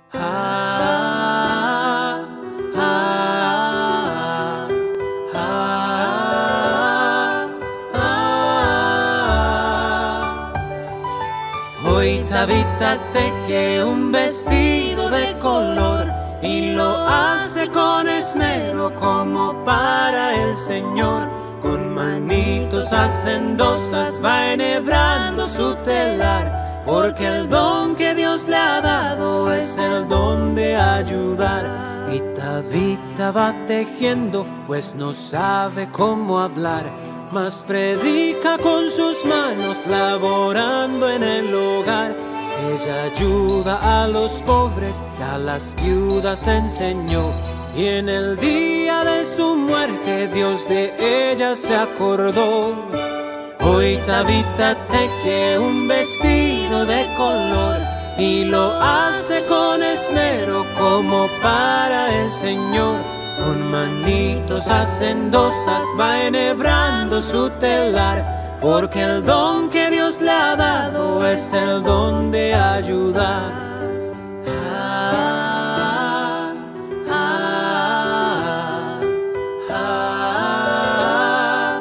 Ah, ah, ah, ah. Hoy Tabita teje un vestido de color y lo hace con esmero como para el Señor. Con manitos hacendosas va enhebrando su telar, porque el don que Dios le ha dado es el don de ayudar. Y Tabita va tejiendo, pues no sabe cómo hablar, mas predica con sus manos, laborando en el hogar. Ella ayuda a los pobres y a las viudas enseñó, y en el día de su muerte Dios de ella se acordó. Hoy Tabita teje un vestido de color y lo hace con esmero como para el Señor. Con manitos hacendosas va enhebrando su telar, porque el don que Dios le ha dado es el don de ayudar. Ah, ah, ah,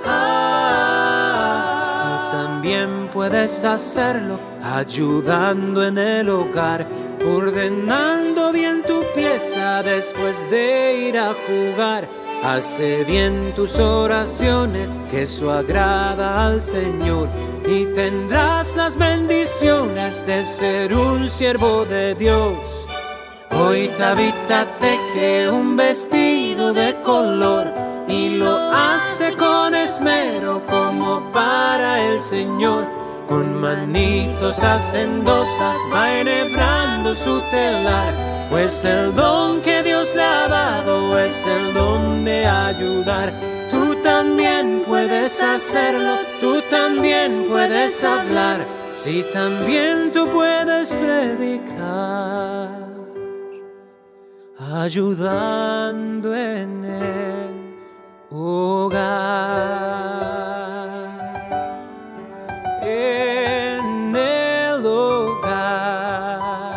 ah. Tú también puedes hacerlo ayudando en el hogar, ordenando bien tu pieza después de ir a jugar. Hace bien tus oraciones, que eso agrada al Señor, y tendrás las bendiciones de ser un siervo de Dios. Hoy Tabita teje un vestido de color y lo hace con esmero como para el Señor. Con manitos hacendosas va enhebrando su telar, pues el don que Dios le ha dado es el don de ayudar. Tú también puedes hacerlo, tú también puedes hablar, si también tú puedes predicar, ayudando en el hogar. En el hogar.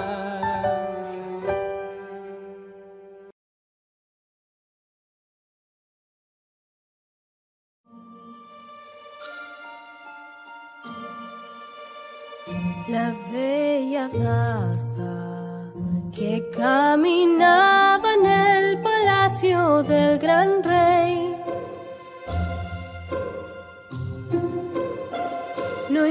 La bella daza que caminaba en el palacio del gran rey no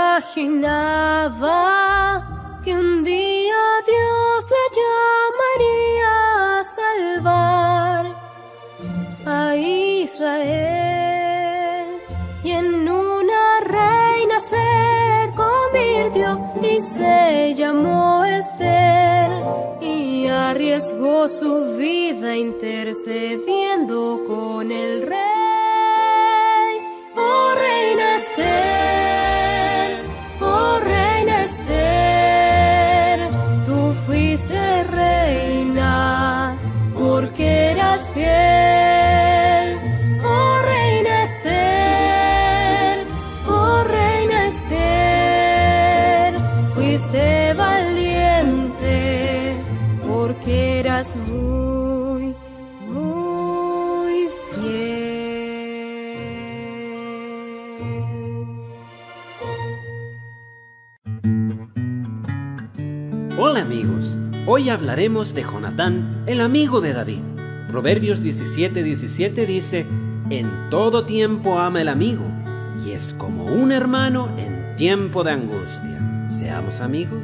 imaginaba que un día Dios la llamaría a salvar a Israel, y en una reina se convirtió y se llamó Esther, y arriesgó su vida intercediendo con el rey. Oh reina Esther, oh reina Esther, tú fuiste reina porque eras fiel. Oh reina Esther, oh reina Esther, fuiste valiente porque eras muy, muy fiel. Hola amigos, hoy hablaremos de Jonatán, el amigo de David. Proverbios 17:17 dice: en todo tiempo ama el amigo, y es como un hermano en tiempo de angustia. ¿Seamos amigos?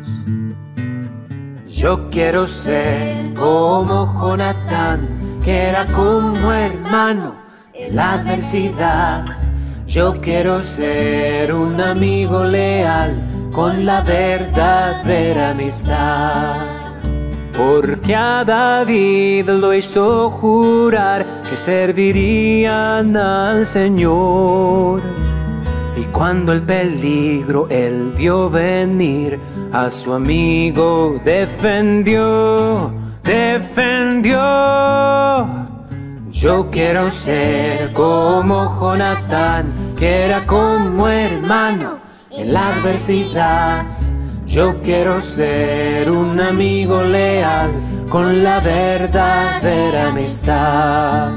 Yo quiero ser como Jonatán, que era como hermano en la adversidad. Yo quiero ser un amigo leal con la verdadera amistad. Porque a David lo hizo jurar que servirían al Señor. Y cuando el peligro él vio venir, a su amigo defendió. Yo quiero ser como Jonatán, que era como hermano en la adversidad. Yo quiero ser un amigo leal con la verdadera amistad.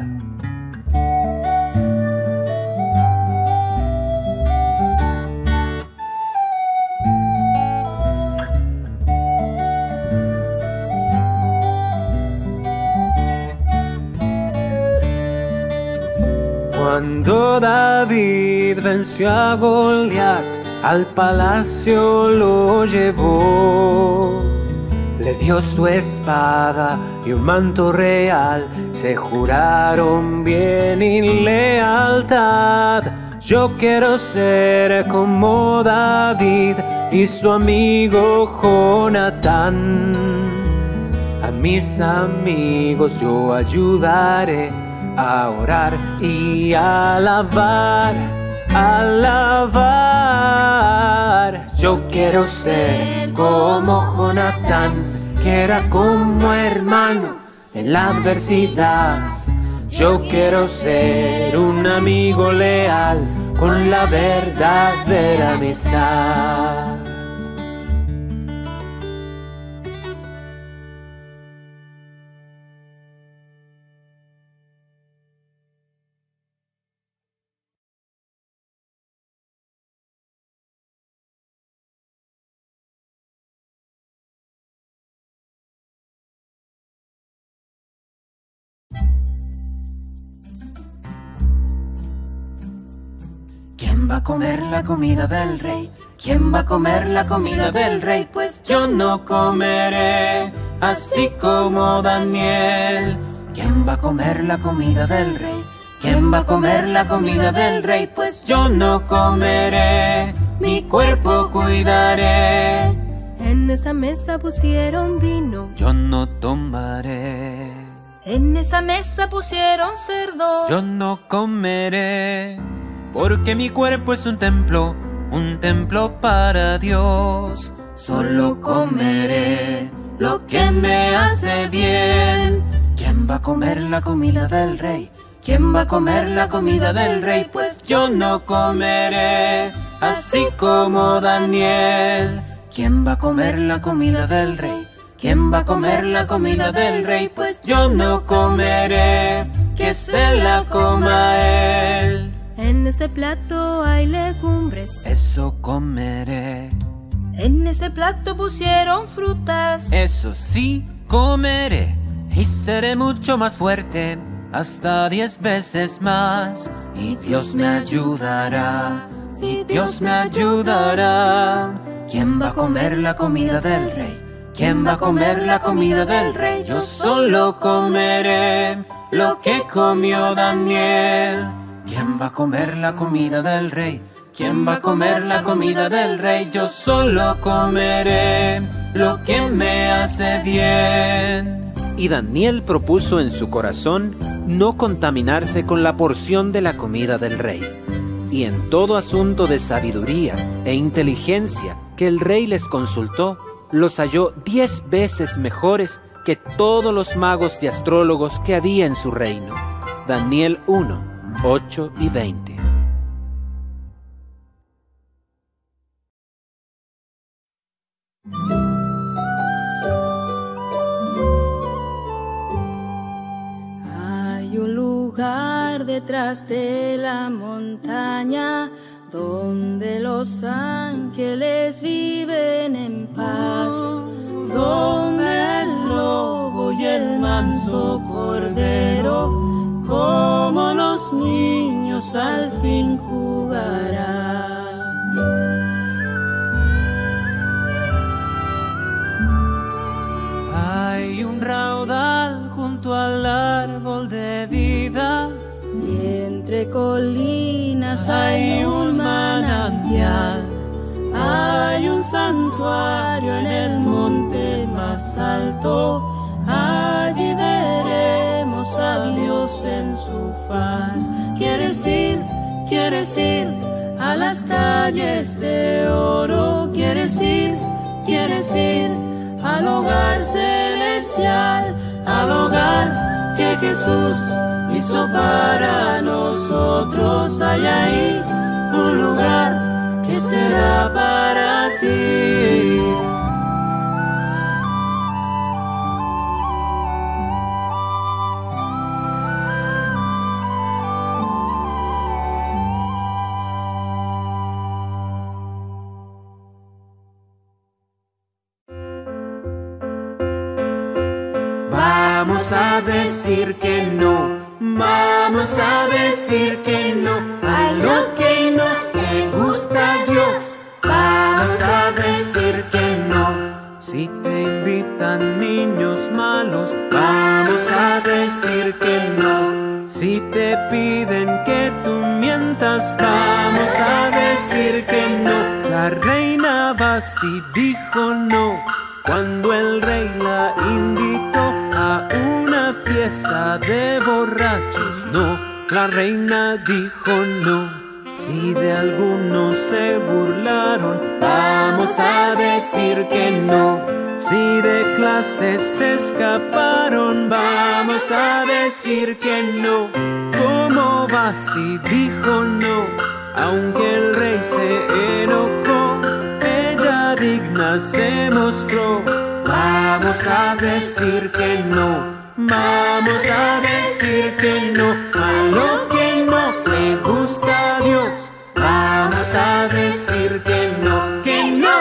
Cuando David venció a Goliat, al palacio lo llevó. Le dio su espada y un manto real, se juraron bien y lealtad. Yo quiero ser como David y su amigo Jonatán. A mis amigos yo ayudaré a orar y a alabar, alabar. Yo quiero ser como Jonatán, que era como hermano en la adversidad. Yo quiero ser un amigo leal con la verdadera amistad. ¿Quién va a comer la comida del rey? ¿Quién va a comer la comida del rey? Pues yo no comeré, así como Daniel. ¿Quién va a comer la comida del rey? ¿Quién va a comer la comida del rey? Pues yo no comeré, mi cuerpo cuidaré. En esa mesa pusieron vino, yo no tomaré. En esa mesa pusieron cerdo, yo no comeré, porque mi cuerpo es un templo para Dios. Solo comeré lo que me hace bien. ¿Quién va a comer la comida del rey? ¿Quién va a comer la comida del rey? Pues yo no comeré, así como Daniel. ¿Quién va a comer la comida del rey? ¿Quién va a comer la comida del rey? Pues yo no comeré, que se la coma él. en ese plato hay legumbres, Eso comeré. en ese plato pusieron frutas. Eso sí comeré. Y seré mucho más fuerte, hasta 10 veces más. Y Dios me ayudará, y Dios me ayudará. ¿Quién va a comer la comida del rey? ¿Quién va a comer la comida del rey? Yo solo comeré lo que comió Daniel. ¿Quién va a comer la comida del rey? ¿Quién va a comer la comida del rey? Yo solo comeré lo que me hace bien. Y Daniel propuso en su corazón no contaminarse con la porción de la comida del rey. Y en todo asunto de sabiduría e inteligencia que el rey les consultó, los halló 10 veces mejores que todos los magos y astrólogos que había en su reino. Daniel 1, 8 y 20. Hay un lugar detrás de la montaña donde los ángeles viven en paz, donde el lobo y el manso cordero, como los niños, al fin jugarán. Hay un raudal junto al árbol de vida, Y entre colinas hay un manantial, hay un santuario en el monte más alto, allí veremos a Dios en su faz. ¿Quieres ir a las calles de oro? ¿Quieres ir al hogar celestial, al hogar que Jesús hizo para nosotros? Hay ahí un lugar que será para ti. vamos a decir que no. Vamos a decir que no a lo que no le gusta a Dios. Vamos a decir que no. Si te invitan niños malos, vamos a decir que no. Si te piden que tú mientas, vamos a decir que no. La reina Basti dijo no cuando el rey la invitó a una fiesta de borrachos. No, la reina dijo no. Si de algunos se burlaron, vamos a decir que no. Si de clases se escaparon, vamos a decir que no. Como Basti dijo no, aunque el rey se enojó, ella digna se mostró. Vamos a decir que no. Vamos a decir que no a lo que no le gusta a Dios. Vamos a decir que no, que no.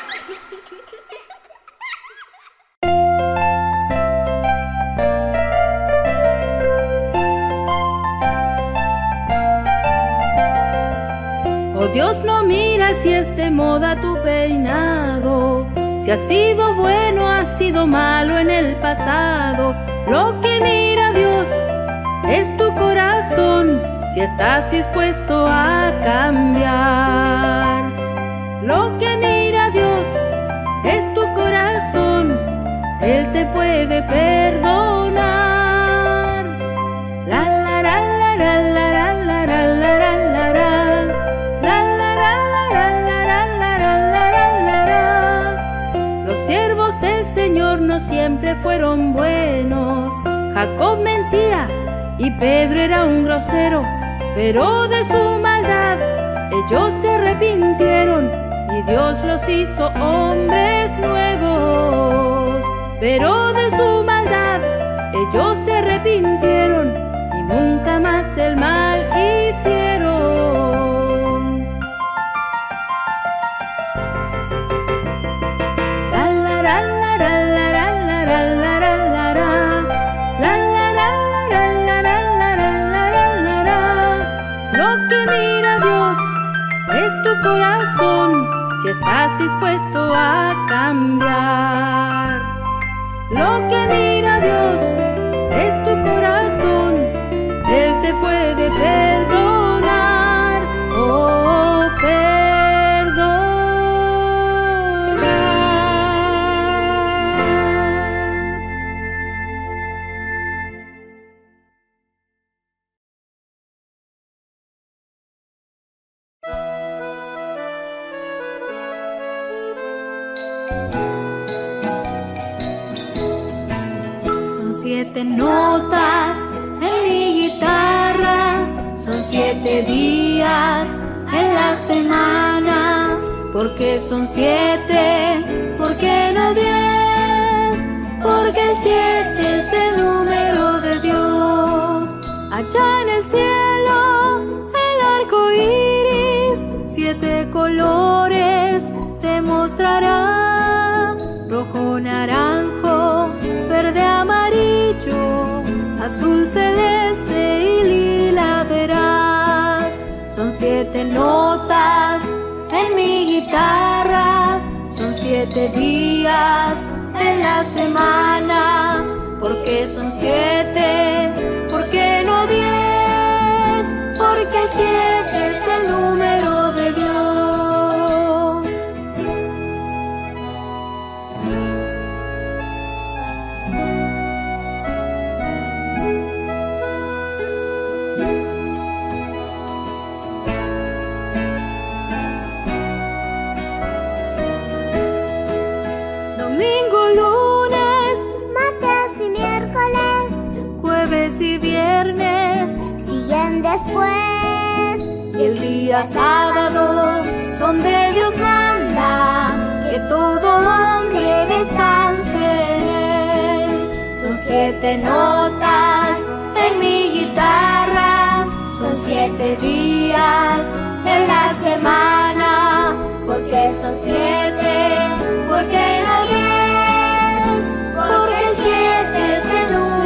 Oh Dios, no mira si es de moda tu peinado, si has sido bueno, has sido malo en el pasado. Lo que mira Dios es tu corazón, si estás dispuesto a cambiar. Lo que mira Dios es tu corazón, Él te puede perdonar. La la la la la la la la la la la la. Los siervos del Señor no siempre fueron buenos. Jacob mentía y Pedro era un grosero, pero de su maldad ellos se arrepintieron y Dios los hizo hombres nuevos. Pero de su maldad ellos se arrepintieron y nunca más el mal hicieron. Corazón, si estás dispuesto a cambiar. Lo que mira Dios es tu corazón, Él te puede perdonar. Oh, perdonar. Son 7 notas en mi guitarra, son 7 días en la semana. ¿Por qué son 7? ¿Por qué no 10? Porque 7 es el número de Dios. Allá en el cielo el arco iris, 7 colores te mostrará: rojo, naranjo, verde, amarillo, azul, celeste y lila verás. Son 7 notas en mi guitarra, son 7 días en la semana. ¿Por qué son 7? ¿Por qué no 10? Porque 7 es el número de Dios. Domingo, lunes, martes y miércoles, jueves y viernes, siguen después. y el día sábado, donde Dios manda que todo hombre descanse en Él. Son 7 notas en mi guitarra, son 7 días en la semana. Porque son 7, porque no 10, porque el 7 es el número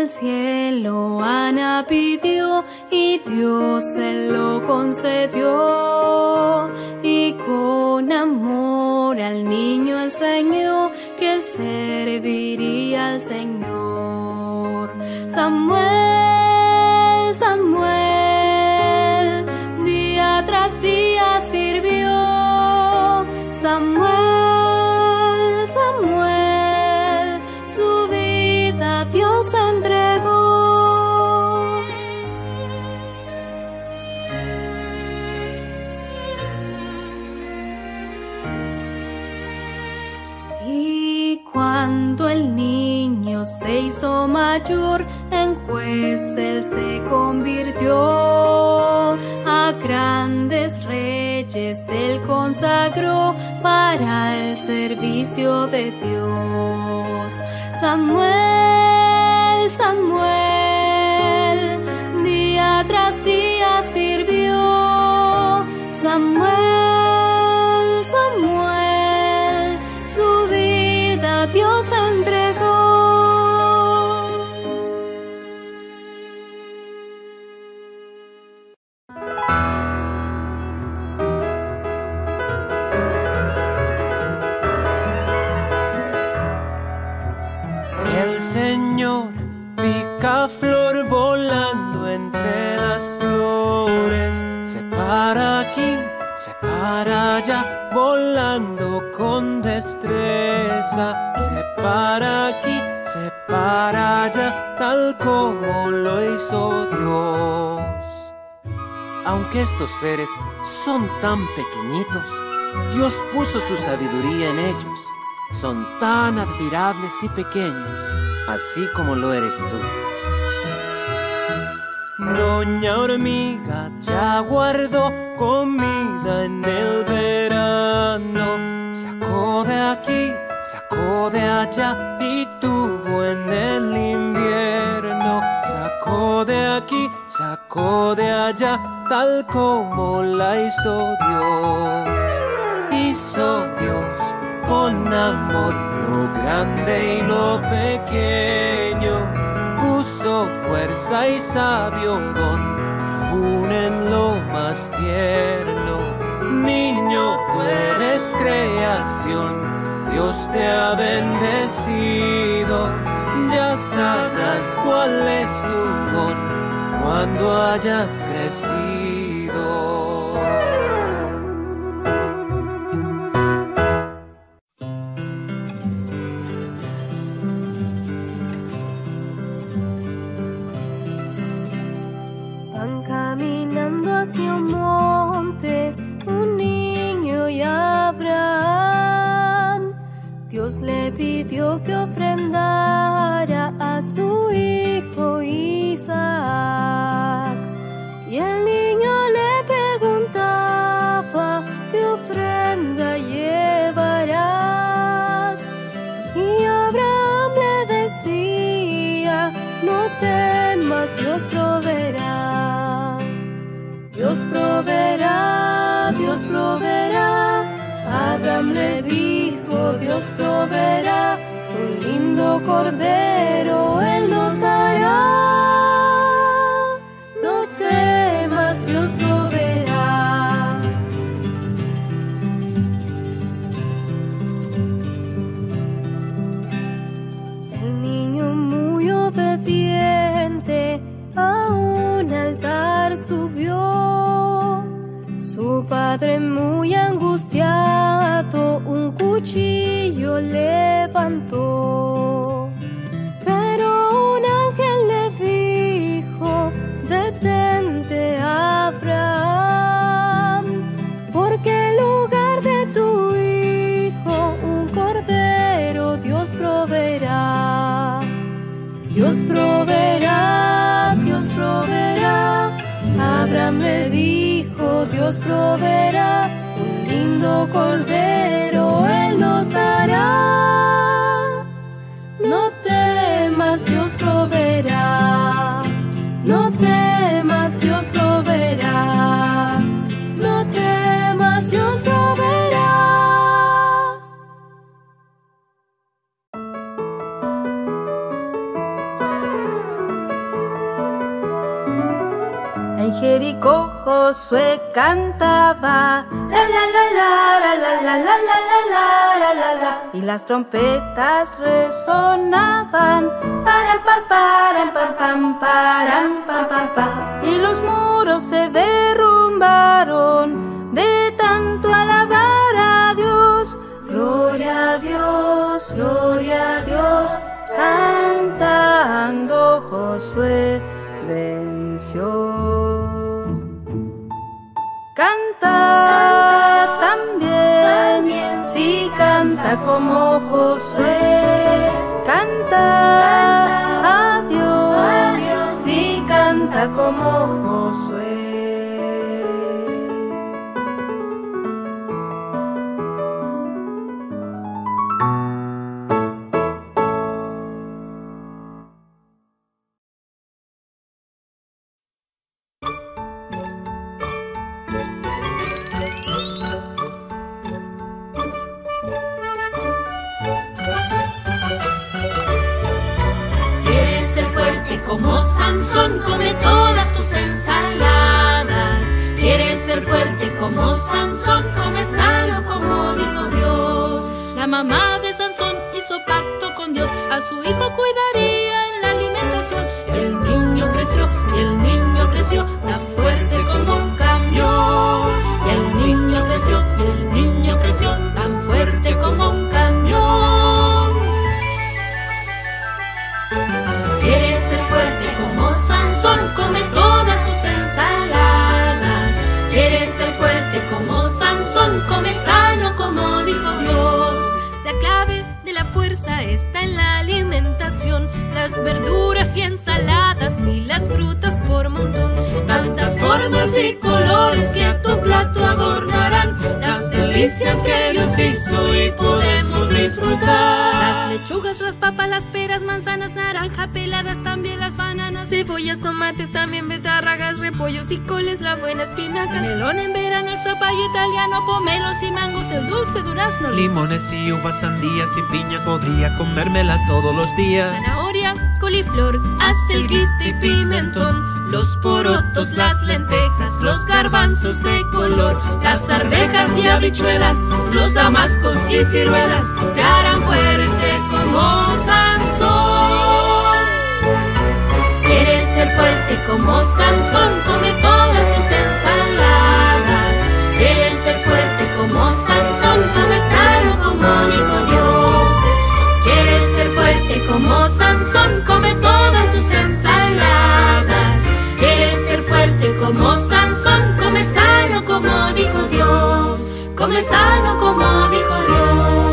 cielo Ana pidió y Dios se lo concedió, y con amor al niño enseñó que serviría al Señor. Samuel, Samuel, día tras día sirvió. Samuel, Samuel, su vida a Dios entregó. Y cuando el niño se hizo mayor, en juez él se convirtió. A grandes reyes él consagró para el servicio de Dios. Samuel, Samuel, día tras día sirvió. Samuel, Samuel, su vida a Dios entregó. El Señor picaflor volando entre las flores, se para aquí, se para allá, volando con destreza, se para aquí, se para allá, tal como lo hizo Dios. Aunque estos seres son tan pequeñitos, Dios puso su sabiduría en ellos. Son tan admirables y pequeños, así como lo eres tú. Doña Hormiga ya guardó comida en el verano, sacó de aquí, sacó de allá y tuvo en el invierno. Sacó de aquí, sacó de allá, tal como la hizo Dios. Hizo Dios con amor lo grande y lo pequeño, puso fuerza y sabio don aún en lo más tierno. Niño, tú eres creación, Dios te ha bendecido, ya sabrás cuál es tu don cuando hayas crecido. Hacia un monte, un niño y Abraham. Dios le pidió que ofrendara a su hijo Isaac. Y el niño le preguntaba, ¿qué ofrenda llevarás? Y Abraham le decía, no temas, Dios proveerá. Dios proveerá, Dios proveerá. Abraham le dijo, Dios proveerá. Un lindo cordero Él nos dará. No temas, Dios proveerá. El niño muy obediente a un altar subió. Su padre muy angustiado un cuchillo levantó. Pero un ángel le dijo, detente Abraham, porque en lugar de tu hijo un cordero Dios proveerá. Dios proveerá, Dios proveerá. Abraham le dijo, Dios proveerá. Un lindo cordero Él nos dará. No temas, Dios proveerá. No temas, Dios proveerá. No temas, Dios proveerá. Jericó Josué cantaba la la la la la la la la la la la la, y las trompetas resonaban param pam param pam pam param pam pam pam, y los muros se derrumbaron de tanto alabar a Dios. Gloria a Dios, gloria a Dios, cantando Josué venció. Canta también, si canta como Josué. Canta a Dios, si canta como Josué. Como Sansón, come todas tus ensaladas. Quieres ser fuerte como Sansón, come sano como dijo Dios. La mamá de Sansón hizo pacto con Dios, a su hijo cuidaría en la alimentación. El niño creció, y el niño creció tan fuerte como un camión. Y el niño creció, y el niño creció tan fuerte como un camión. ¿Quieres ser fuerte como Sansón? Come todas tus ensaladas. ¿Quieres ser fuerte como Sansón? Come sano como dijo Dios. La clave de la fuerza está en la alimentación. Las verduras y ensaladas y las frutas por montón. Tantas formas y colores que a tu plato adornarán las delicias que Dios hizo y podemos disfrutar. Las lechugas, las papas, las peras, manzanas, naranja, peladas, también las bananas. Cebollas, tomates, también betarragas, repollos y coles, la buena espinaca. Melón en verano, el zapallo italiano, pomelos y mangos, el dulce durazno. Limones y uvas, sandías y piñas, podría comérmelas todos los días. Zanahoria, coliflor, acelguite y pimentón. Los porotos, las lentejas, los garbanzos de color, las arvejas y habichuelas, los damascos y ciruelas, te harán fuerte como Sansón. ¿Quieres ser fuerte como Sansón? Come todas tus ensaladas. ¿Quieres ser fuerte como Sansón? Come sano como dijo Dios. ¿Quieres ser fuerte como Sansón? Come todas tus ensaladas. ¿Quieres ser fuerte como Sansón? Come sano como dijo Dios. Come sano como dijo Dios.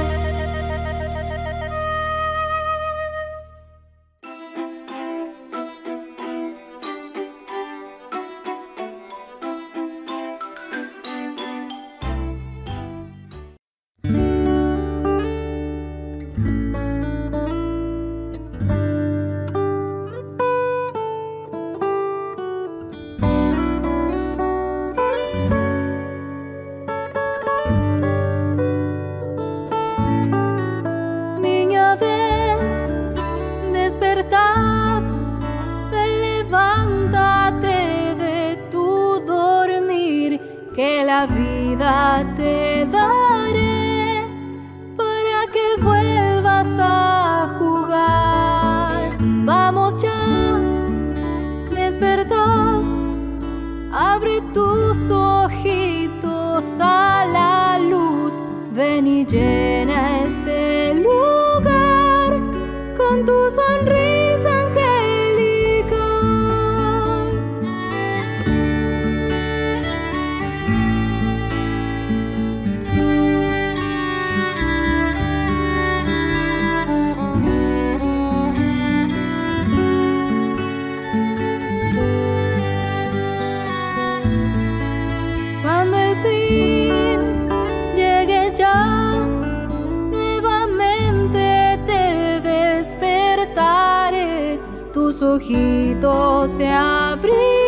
La vida te daré para que vuelvas a jugar. Vamos ya, despertar, abre tus ojitos a la luz. Ven y llena este lugar con tu sonrisa angelical. Cuando el fin llegue ya, nuevamente te despertaré, tus ojitos se abrirán.